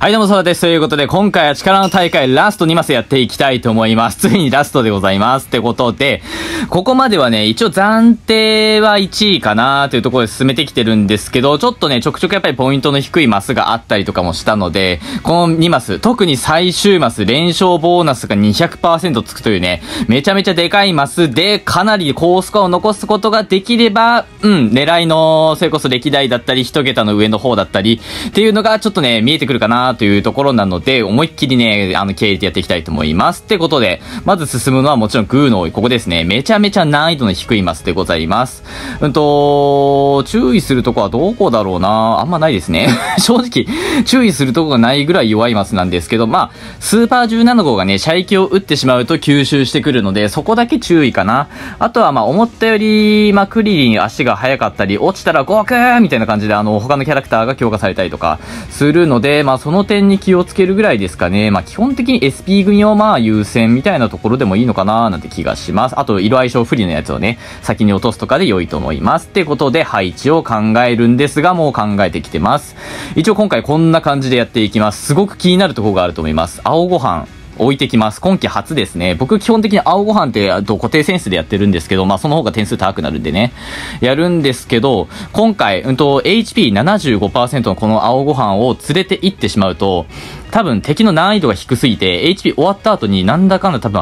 はい、どうも、そうです。ということで、今回は力の大会ラスト2マスやっていきたいと思います。ついにラストでございます。ってことで、ここまではね、一応暫定は1位かなというところで進めてきてるんですけど、ちょっとね、ちょくちょくやっぱりポイントの低いマスがあったりとかもしたので、この2マス、特に最終マス、連勝ボーナスが 200% つくというね、めちゃめちゃでかいマスで、かなり高スコアを残すことができれば、狙いの、それこそ歴代だったり、一桁の上の方だったり、っていうのがちょっとね、見えてくるかなというところなので、思いっきりね、気合い入れてやっていきたいと思います。ってことで、まず進むのはもちろんグーの多い、ここですね。めちゃめちゃ難易度の低いマスでございます。注意するとこはどこだろうな、あんまないですね。正直、注意するとこがないぐらい弱いマスなんですけど、まあ、スーパー17号がね、射撃を撃ってしまうと吸収してくるので、そこだけ注意かな。あとはまあ、思ったより、クリリン足が速かったり、落ちたらゴークーみたいな感じで、他のキャラクターが強化されたりとか、するので、まあ、その点に気をつけるぐらいですかね。まあ、基本的に SP 組をまあ、優先みたいなところでもいいのかななんて気がします。あと、色相性不利のやつをね、先に落とすとかで良いと思います。ってことで、配置を考えるんですが、もう考えてきてます。一応今回こんな感じでやっていきます。すごく気になるところがあると思います。青ご飯。置いてきます。今季初ですね。僕基本的に青ご飯って固定センスでやってるんですけど、まあその方が点数高くなるんでね。やるんですけど、今回、HP75% のこの青ご飯を連れて行ってしまうと、多分敵の難易度が低すぎて、HP 終わった後になんだかんだ多分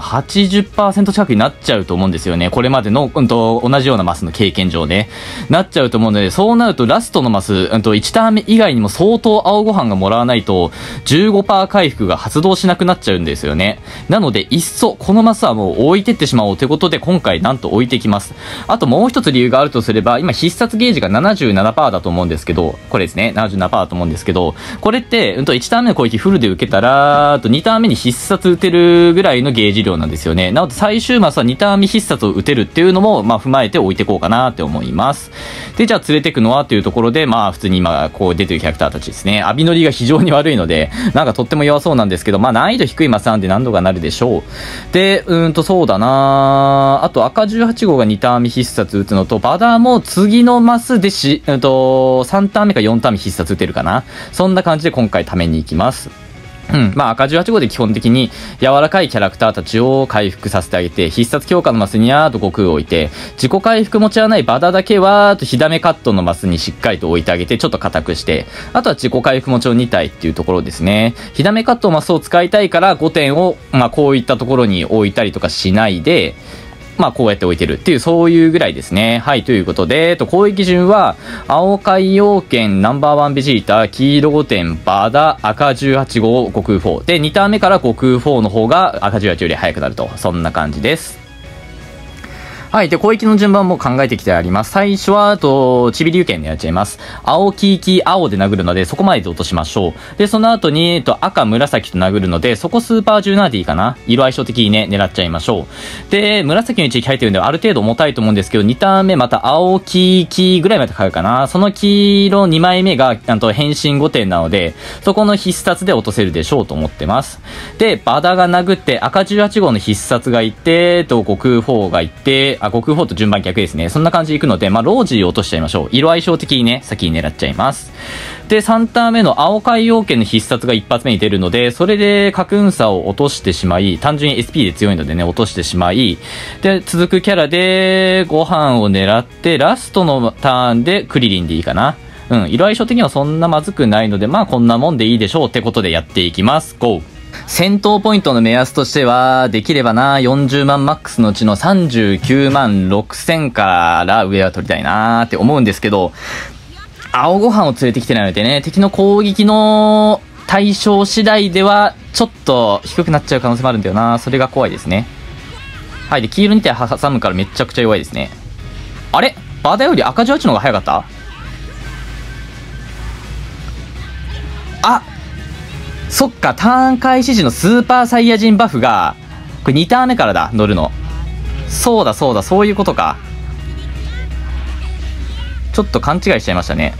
80% 近くになっちゃうと思うんですよね。これまでの、同じようなマスの経験上ね。なっちゃうと思うので、そうなるとラストのマス、1ターン目以外にも相当青ご飯がもらわないと、15% 回復が発動しなくなっちゃうんですよね。なので、いっそ、このマスはもう置いてってしまおうということで、今回なんと置いてきます。あともう一つ理由があるとすれば、今必殺ゲージが 77% だと思うんですけど、これですね、77% だと思うんですけど、これって、1ターン目の攻撃フルで受けたら、2ターン目に必殺打てるぐらいのゲージ量なんですよね。なので最終マスは2ターン目必殺を打てるっていうのも、まあ踏まえて置いていこうかなって思います。で、じゃあ連れてくのはというところで、まあ普通に今こう出てるキャラクターたちですね。アビノリが非常に悪いので、なんかとっても弱そうなんですけど、まあ難易度低いマスなんで何度かなるでしょう。で、そうだなあと赤18号が2ターン目必殺打つのと、バダーも次のマスで3ターン目か4ターン目必殺打てるかな。そんな感じで今回ために行きます。まあ赤18号で基本的に柔らかいキャラクターたちを回復させてあげて、必殺強化のマスには悟空を置いて、自己回復持ちはないバダだけは、火ダメカットのマスにしっかりと置いてあげて、ちょっと硬くして、あとは自己回復持ちを2体っていうところですね。火ダメカットのマスを使いたいから5点を、まあこういったところに置いたりとかしないで、まあこうやって置いてるっていう、そういうぐらいですね。はい、ということで、攻撃順は、青海洋圏ナンバーワンベジータ、黄色5点、バダ、赤18号、悟空4。で、2ターン目から悟空4の方が赤18より速くなると。そんな感じです。はい。で、攻撃の順番も考えてきてあります。最初は、ちびりゅう剣でやっちゃいます。青、黄、黄、青で殴るので、そこまでで落としましょう。で、その後に、赤、紫と殴るので、そこスーパー17でいいかな。色相性的にね、狙っちゃいましょう。で、紫の一撃入ってるんで、ある程度重たいと思うんですけど、2ターン目また青、黄、黄ぐらいまでかかるかな。その黄色2枚目が、変身5点なので、そこの必殺で落とせるでしょうと思ってます。で、バダが殴って、赤18号の必殺がいって、悟空4がいって、悟空4と順番逆ですね。そんな感じでいくので、まあ、ロージーを落としちゃいましょう。色相性的にね、先に狙っちゃいます。で、3ターン目の青海洋圏の必殺が一発目に出るので、それで、カクンサを落としてしまい、単純に SP で強いのでね、落としてしまい、で、続くキャラで、ご飯を狙って、ラストのターンでクリリンでいいかな。色相性的にはそんなまずくないので、まあ、こんなもんでいいでしょうってことでやっていきます。GO！戦闘ポイントの目安としては、できればな、40万マックスのうちの39万6000から上は取りたいなーって思うんですけど、青ご飯を連れてきてないのでね、敵の攻撃の対象次第では、ちょっと低くなっちゃう可能性もあるんだよな。それが怖いですね。はい。で、黄色2体挟むからめちゃくちゃ弱いですね。あれバダより赤18の方が早かった？あ、そっか、ターン開始時のスーパーサイヤ人バフが、これ2ターン目からだ、乗るの。そうだそうだ、そういうことか。ちょっと勘違いしちゃいましたね。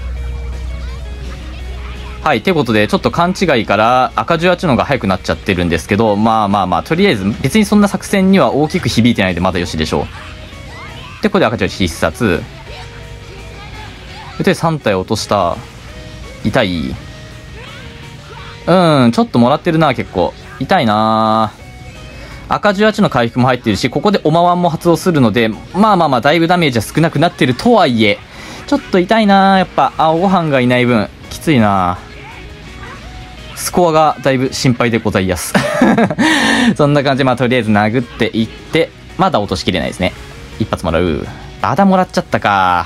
はい、ってことで、ちょっと勘違いから赤18の方が速くなっちゃってるんですけど、まあまあまあ、とりあえず別にそんな作戦には大きく響いてないのでまだよしでしょう。で、これで赤18必殺。で、3体落とした。痛い。 うん、ちょっともらってるな、結構。痛いな赤18の回復も入ってるし、ここでオマワンも発動するので、まあまあまあ、だいぶダメージは少なくなってるとはいえ、ちょっと痛いなやっぱ、青ご飯がいない分、きついなスコアがだいぶ心配でございます。そんな感じで、まあ、とりあえず殴っていって、まだ落としきれないですね。一発もらう。バダもらっちゃったか。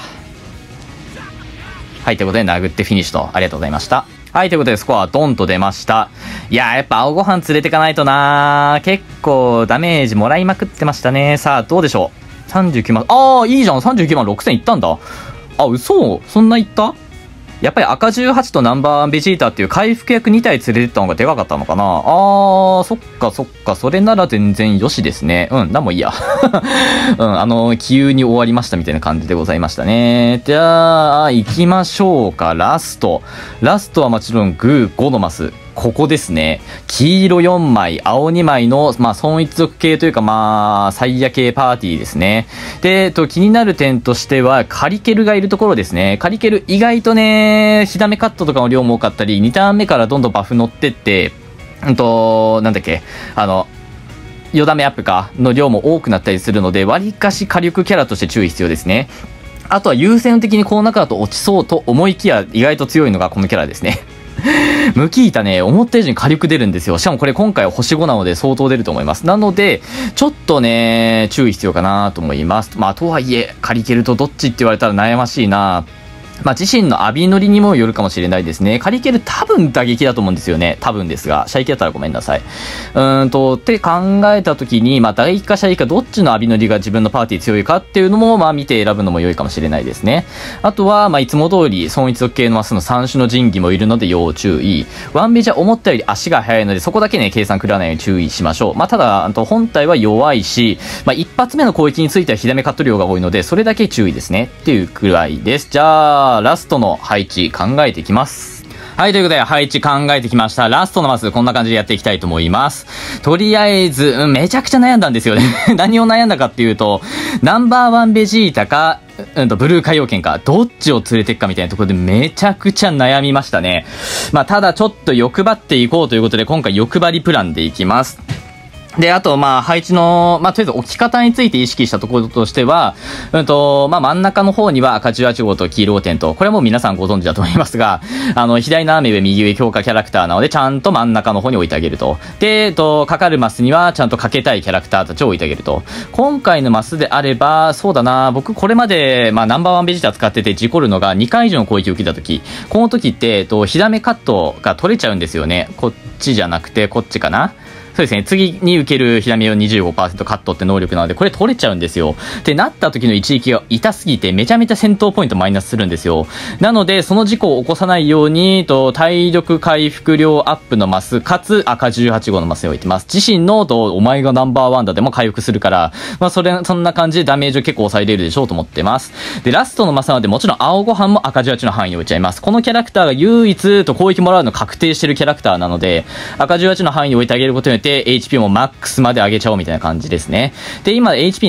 はい、ということで殴ってフィニッシュと、ありがとうございました。はい、ということでスコアドンと出ました。いやー、やっぱ青ご飯連れてかないとなー。結構ダメージもらいまくってましたね。さあ、どうでしょう。39万、いいじゃん。39万6000いったんだ。嘘そんないった？やっぱり赤18とナンバーワンベジータっていう回復役2体連れてったのがでかかったのかな。そっかそっか。それなら全然よしですね。なんもいいや。気憂に終わりましたみたいな感じでございましたね。じゃあ、行きましょうか。ラストはもちろんグー5のマス。ここですね。黄色4枚、青2枚の、損一族系というか、サイヤ系パーティーですね。で、気になる点としては、カリケルがいるところですね。カリケル意外とね、火ダメカットとかの量も多かったり、2ターン目からどんどんバフ乗ってって、なんだっけ、4ダメアップの量も多くなったりするので、割かし火力キャラとして注意必要ですね。あとは優先的にこの中だと落ちそうと思いきや、意外と強いのがこのキャラですね。ムキータね、思った以上に火力出るんですよ。しかもこれ今回は星5なので相当出ると思います。なので、ちょっとね、注意必要かなと思います。とはいえ、カリケルとどっちって言われたら悩ましいな。自身のアビ乗りにもよるかもしれないですね。カリケル多分打撃だと思うんですよね。多分ですが。シャイキだったらごめんなさい。って考えたときに、打撃かシャイかどっちのアビ乗りが自分のパーティー強いかっていうのも、見て選ぶのも良いかもしれないですね。あとは、いつも通り、損一族系のマスの3種の神器もいるので要注意。ワンベジは思ったより足が速いので、そこだけね、計算狂わないように注意しましょう。ただ、本体は弱いし、一発目の攻撃については火ダメカット量が多いので、それだけ注意ですね。っていうくらいです。じゃあ、ラストの配置考えていきます。はい、ということで配置考えてきました。ラストのマスこんな感じでやっていきたいと思います。とりあえず、めちゃくちゃ悩んだんですよね。何を悩んだかっていうと、ナンバーワンベジータか、ブルー海洋圏か、どっちを連れていくかみたいなところでめちゃくちゃ悩みましたね。ただちょっと欲張っていこうということで、今回欲張りプランでいきます。で、あと、配置の、とりあえず置き方について意識したところとしては、真ん中の方には赤18号と黄色点と、これはもう皆さんご存知だと思いますが、左斜め上、右上強化キャラクターなので、ちゃんと真ん中の方に置いてあげると。で、かかるマスには、ちゃんとかけたいキャラクターたちを置いてあげると。今回のマスであれば、そうだな、僕これまで、ナンバーワンベジータ使ってて事故るのが2回以上の攻撃を受けたとき、この時って、火ダメカットが取れちゃうんですよね。こっちじゃなくて、こっちかな。そうですね。次に受ける火ダメを 25% カットって能力なので、これ取れちゃうんですよ。ってなった時の一撃が痛すぎて、めちゃめちゃ戦闘ポイントマイナスするんですよ。なので、その事故を起こさないように、体力回復量アップのマス、かつ赤18号のマスに置いてます。自身の、お前がナンバーワンだでも回復するから、そんな感じでダメージを結構抑えれるでしょうと思ってます。で、ラストのマスなので、もちろん青ご飯も赤18の範囲に置いちゃいます。このキャラクターが唯一攻撃もらうの確定してるキャラクターなので、赤18の範囲に置いてあげることによって、HP もマックスまで上げちゃおうみたいな感じですね。で、今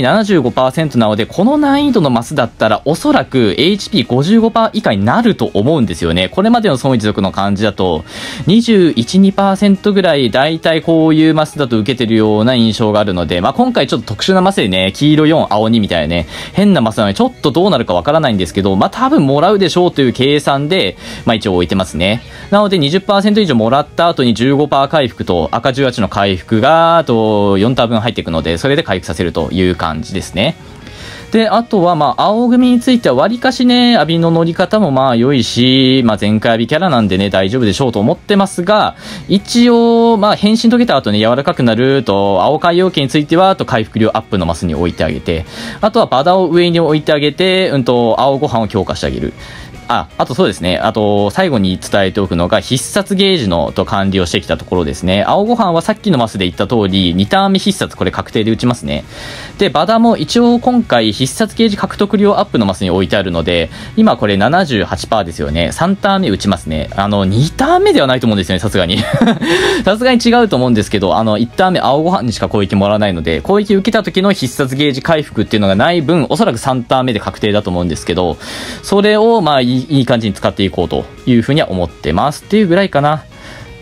HP75% なので、この難易度のマスだったらおそらく HP55% 以下になると思うんですよね。これまでの損一族の感じだと、21、2% ぐらいだいたいこういうマスだと受けてるような印象があるので、今回ちょっと特殊なマスでね、黄色4、青2みたいなね、変なマスなのでちょっとどうなるかわからないんですけど、多分もらうでしょうという計算で、一応置いてますね。なので 20% 以上もらった後に 15% 回復と赤18の回復があと4ターン分入っていくので、それで回復させるという感じですね。で、あとは、青組については割かしね、アビの乗り方も良いし、全開アビキャラなんでね、大丈夫でしょうと思ってますが、一応、変身解けた後ね、柔らかくなると、青海洋圏については、回復量アップのマスに置いてあげて、あとはバダを上に置いてあげて、青ご飯を強化してあげる。あとそうですね。あと、最後に伝えておくのが、必殺ゲージの管理をしてきたところですね。青ご飯はさっきのマスで言った通り、2ターン目必殺これ確定で打ちますね。で、バダも一応今回必殺ゲージ獲得量アップのマスに置いてあるので、今これ 78% ですよね。3ターン目打ちますね。2ターン目ではないと思うんですよね、さすがに。さすがに違うと思うんですけど、1ターン目青ご飯にしか攻撃もらわないので、攻撃受けた時の必殺ゲージ回復っていうのがない分、おそらく3ターン目で確定だと思うんですけど、それをいい感じに使っていこうというふうには思ってますっていうぐらいかな。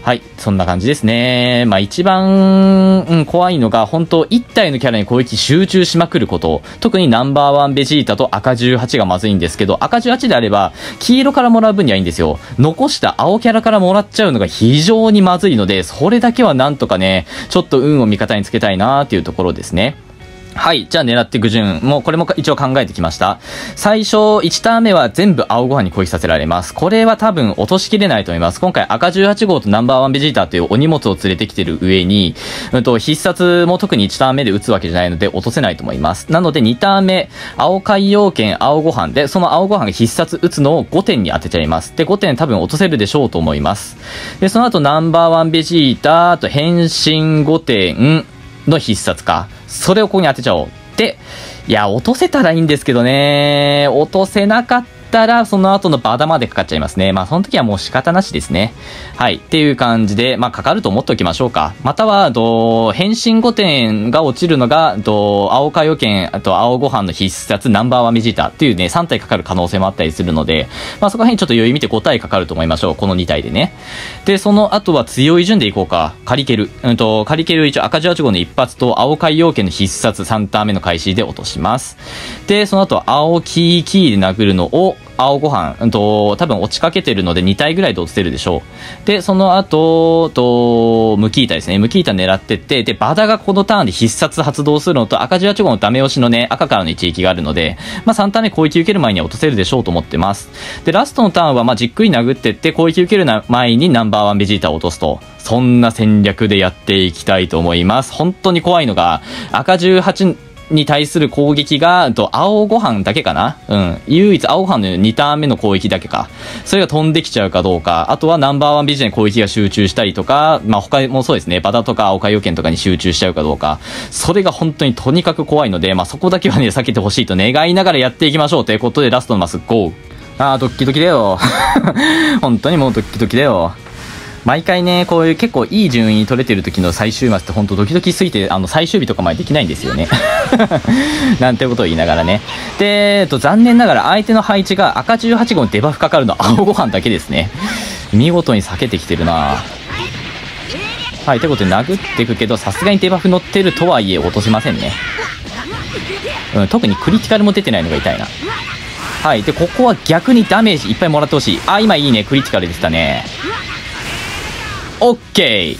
はい、そんな感じですね。まあ一番、怖いのが、本当1体のキャラに攻撃集中しまくること。特にナンバーワンベジータと赤18がまずいんですけど、赤18であれば、黄色からもらう分にはいいんですよ。残した青キャラからもらっちゃうのが非常にまずいので、それだけはなんとかね、ちょっと運を味方につけたいなーっていうところですね。はい。じゃあ狙っていく順。もうこれも一応考えてきました。最初、1ターン目は全部青ご飯に攻撃させられます。これは多分落としきれないと思います。今回赤18号とナンバーワンベジータというお荷物を連れてきてる上に、必殺も特に1ターン目で打つわけじゃないので落とせないと思います。なので2ターン目、青海洋圏青ご飯で、その青ご飯が必殺打つのを5点に当てちゃいます。で、5点多分落とせるでしょうと思います。で、その後ナンバーワンベジータと変身5点の必殺か。それをここに当てちゃおう。で、いや、落とせたらいいんですけどね。落とせなかったら、その後のバダまでかかっちゃいますね。まあ、その時はもう仕方なしですね。はい。っていう感じで、まあ、かかると思っておきましょうか。または、変身5点が落ちるのが、青海洋圏、あと青ご飯の必殺ナンバーワンベジータっていうね、3体かかる可能性もあったりするので、まあ、そこら辺ちょっと余裕見て5体かかると思いましょう。この2体でね。で、その後は強い順でいこうか。カリケル。カリケル一応赤18号の一発と青海洋圏の必殺3ターン目の開始で落とします。で、その後青キーキーで殴るのを、青ご飯、多分落ちかけてるので2体ぐらいで落ちてるでしょう。で、その後、ムキータですね。ムキータ狙ってって、で、バダがこのターンで必殺発動するのと、赤18号のダメ押しのね、赤からの一撃があるので、まあ3ターン目攻撃受ける前には落とせるでしょうと思ってます。で、ラストのターンは、まあじっくり殴ってって、攻撃受ける前にナンバーワンベジータを落とすと。そんな戦略でやっていきたいと思います。本当に怖いのが、赤18、に対する攻撃が、青ご飯だけかな。唯一青ご飯の2ターン目の攻撃だけか。それが飛んできちゃうかどうか。あとはナンバーワンビジネ攻撃が集中したりとか、まあ他もそうですね。バタとか青海洋圏とかに集中しちゃうかどうか。それが本当にとにかく怖いので、まあそこだけはね、避けてほしいと願いながらやっていきましょうということで、ラストのマス、ゴー。ドッキドキだよ。本当にもうドッキドキだよ。毎回ね、こういう結構いい順位取れてる時の最終末って本当ドキドキすぎて、最終日とかまでできないんですよね。なんてことを言いながらね。で、残念ながら相手の配置が赤18号にデバフかかるの青ご飯だけですね。見事に避けてきてるな。はい、ということで殴っていくけど、さすがにデバフ乗ってるとはいえ落とせませんね。特にクリティカルも出てないのが痛いな。はい、で、ここは逆にダメージいっぱいもらってほしい。今いいね、クリティカルでしたね。オッケー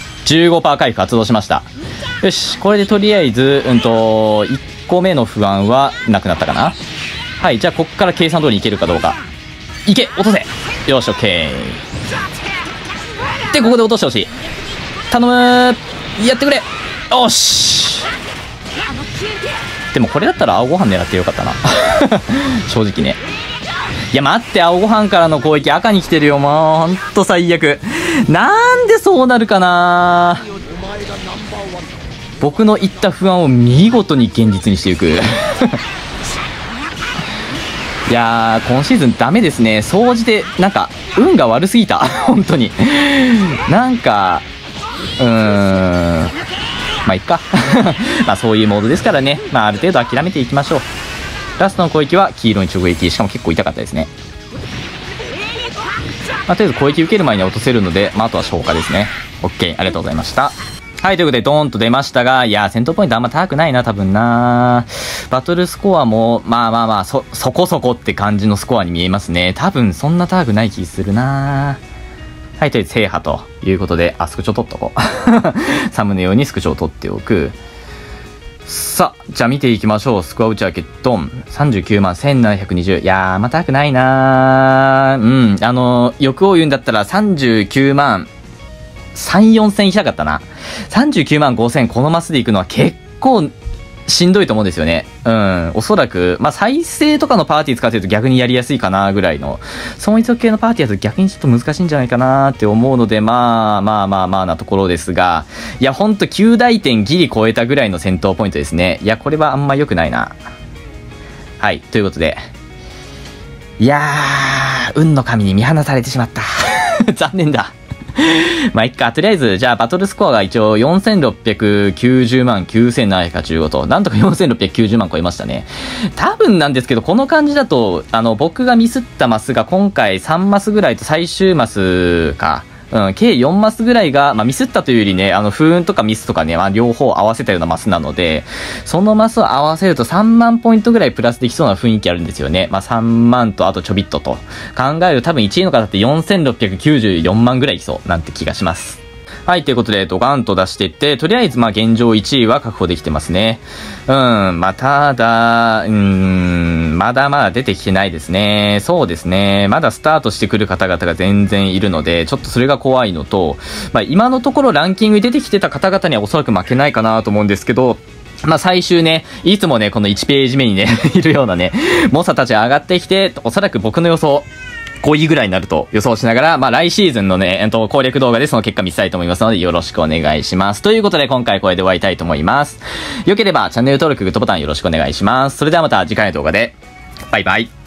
!15% 回復発動しました。よし、これでとりあえず、1個目の不安はなくなったかな。はい、じゃあこっから計算通りいけるかどうか。いけ落とせよし、オッケーで、ここで落としてほしい。頼むーやってくれよしでもこれだったら青ご飯狙ってよかったな。正直ね。いや待って、青ご飯からの攻撃赤に来てるよ。もうほんと最悪。なんでそうなるかな。僕の言った不安を見事に現実にしていく。いやー今シーズンダメですね。総じてなんか運が悪すぎた。本当になんかまあいっか。まあそういうモードですからね。まあある程度諦めていきましょう。ラストの攻撃は黄色に直撃。しかも結構痛かったですね。まあ、とりあえず攻撃受ける前に落とせるので、まあ、あとは消化ですね。OK。ありがとうございました。はい、ということで、ドーンと出ましたが、いやー、戦闘ポイントあんま高くないな、多分な。バトルスコアも、まあまあまあ、そこそこって感じのスコアに見えますね。多分、そんな高くない気するな。はい、とりあえず制覇ということで、スクショ撮っとこう。サムネ用にスクショを撮っておく。さあ、じゃあ見ていきましょう。スコア内訳ドン。39万1720。いやー、まあ高くないなー。欲を言うんだったら39万3、4千いきたかったな。39万5千このマスでいくのは結構しんどいと思うんですよね。おそらく、まあ再生とかのパーティー使ってると逆にやりやすいかなぐらいの、損益系のパーティーだと逆にちょっと難しいんじゃないかなって思うので、まあなところですが、いやほんと9大点ギリ超えたぐらいの戦闘ポイントですね。いやこれはあんま良くないな。はい、ということで、いやー運の神に見放されてしまった。残念だ。まあいっか。とりあえずじゃあバトルスコアが一応4690万9785と、なんとか4690万超えましたね。多分なんですけど、この感じだと僕がミスったマスが今回3マスぐらいと最終マスか計4マスぐらいが、ミスったというよりね、不運とかミスとかね、両方合わせたようなマスなので、そのマスを合わせると3万ポイントぐらいプラスできそうな雰囲気あるんですよね。3万とあとちょびっとと考えると多分1位の方って4694万ぐらいいきそうなんて気がします。はい、ということで、ドカンと出していって、とりあえず、現状1位は確保できてますね。ただ、まだまだ出てきてないですね。そうですね。まだスタートしてくる方々が全然いるので、ちょっとそれが怖いのと、今のところランキングに出てきてた方々にはおそらく負けないかなと思うんですけど、最終ね、いつもね、この1ページ目にね、いるようなね、猛者たちが上がってきて、おそらく僕の予想、5位ぐらいになると予想しながら、来シーズンのね、攻略動画でその結果見せたいと思いますので、よろしくお願いします。ということで、今回これで終わりたいと思います。良ければチャンネル登録、グッドボタンよろしくお願いします。それではまた次回の動画で、バイバイ。